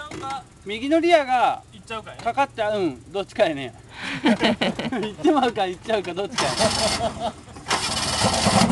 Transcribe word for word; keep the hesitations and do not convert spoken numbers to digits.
ゃうか右のリアが行っちゃうかやね。 かかっちゃう、うん、どっちかやね。行ってまうか行っちゃうかどっちかや。